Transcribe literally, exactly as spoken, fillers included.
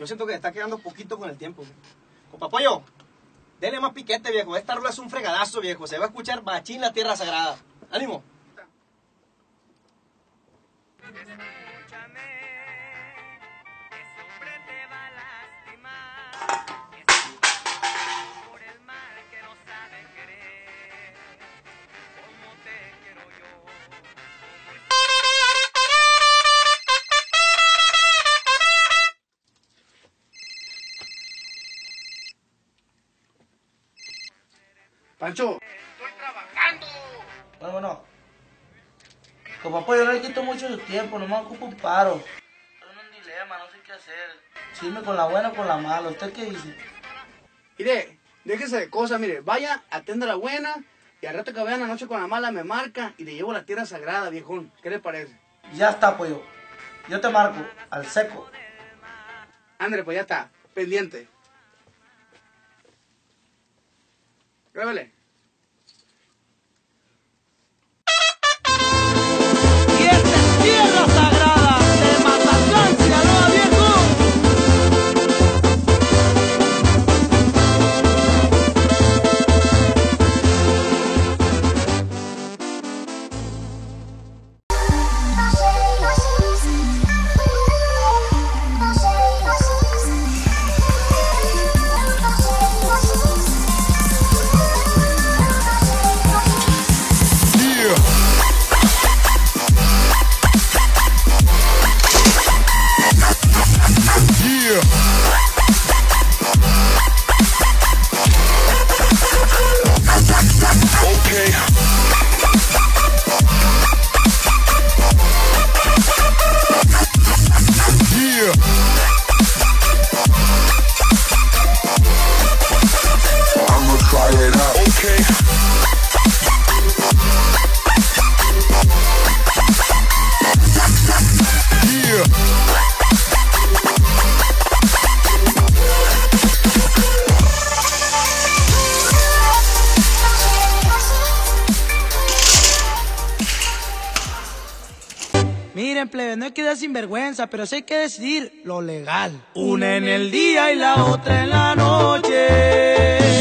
Yo siento que está quedando poquito con el tiempo. Compa Pollo, dele más piquete, viejo. Esta rola es un fregadazo, viejo. Se va a escuchar machín la tierra sagrada. ¡Ánimo! Pancho, estoy trabajando. Bueno, bueno. Como apoyo no le quito mucho su tiempo, nomás ocupo un paro. Estoy en un dilema, no sé qué hacer. Si irme con la buena o con la mala. ¿Usted qué dice? mire, déjese de cosas, mire, vaya, atienda a la buena y al rato que vean la noche con la mala me marca y le llevo la tierra sagrada, viejón. ¿Qué le parece? Ya está, pollo. Yo te marco, al seco. André, pues ya está, pendiente. Grábale. Y esta es tierra sagrada de Mazatlán, Sinaloa, viejo. Miren, plebe, no hay que dar sinvergüenza, pero sí hay que decidir lo legal. Una en el día y la otra en la noche.